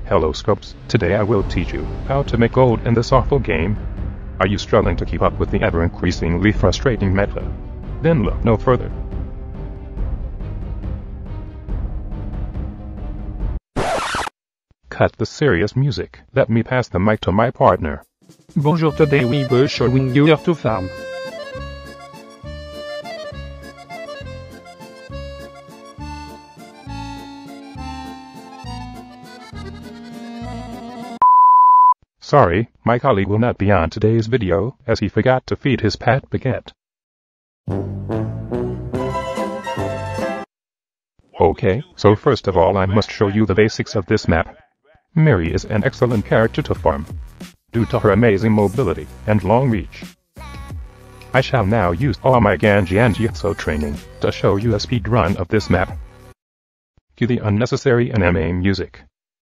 Hello Scopes, today I will teach you how to make gold in this awful game. Are you struggling to keep up with the ever-increasingly frustrating meta? Then look no further. Cut the serious music. Let me pass the mic to my partner. Bonjour, today we will show you where to farm. Sorry, my colleague will not be on today's video, as he forgot to feed his pet baguette. Okay, so first of all I must show you the basics of this map. Mary is an excellent character to farm, due to her amazing mobility and long reach. I shall now use all my Genji and Jutsu training to show you a speed run of this map. Cue the unnecessary anime music.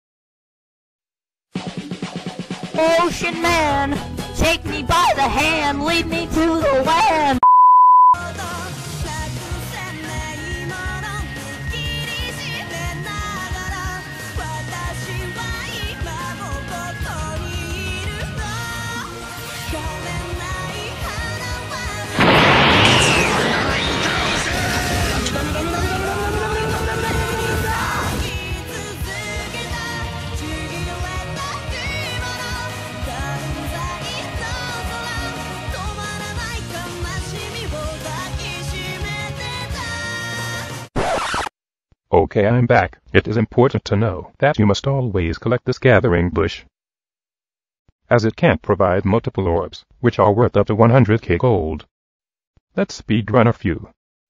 Ocean man, take me by the hand, lead me to the land. Okay, I'm back. It is important to know that you must always collect this gathering bush, as it can't provide multiple orbs, which are worth up to 100k gold. Let's speedrun a few.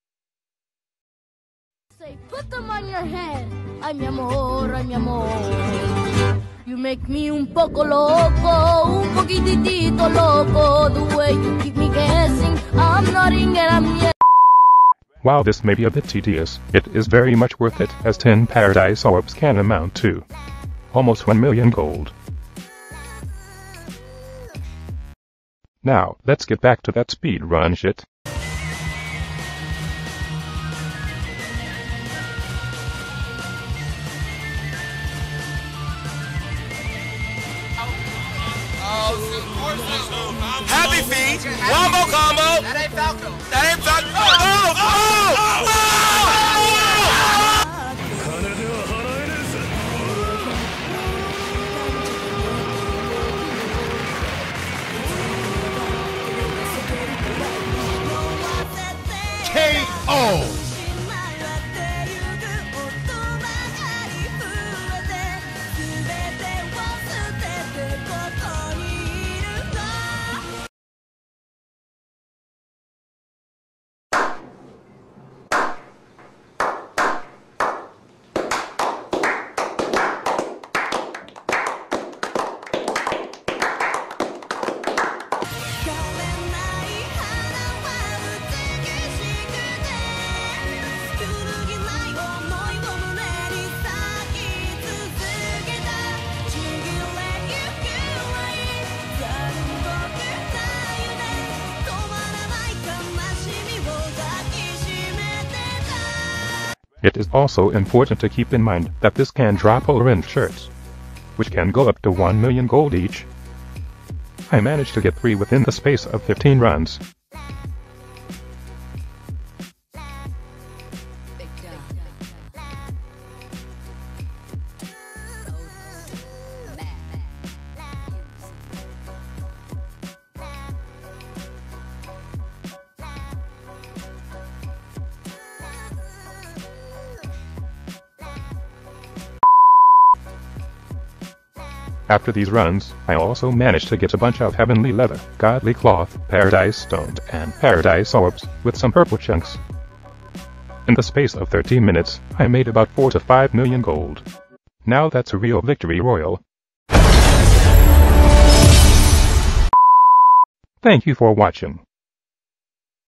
Say, put them on your head. Ay, mi amor. You make me un poco loco, un poquitito loco. The way you keep me guessing, I'm nodding and I'm yes. While this may be a bit tedious, it is very much worth it, as 10 paradise orbs can amount to almost 1 million gold. Now, let's get back to that speed run shit. Happy feet, wombo combo. That ain't Falco. That ain't Falco. Oh, oh, oh, KO. It is also important to keep in mind that this can drop orange shirts, which can go up to 1 million gold each. I managed to get 3 within the space of 15 runs. After these runs, I also managed to get a bunch of heavenly leather, godly cloth, paradise stones, and paradise orbs, with some purple chunks. In the space of 13 minutes, I made about 4 to 5 million gold. Now that's a real victory royal. Thank you for watching.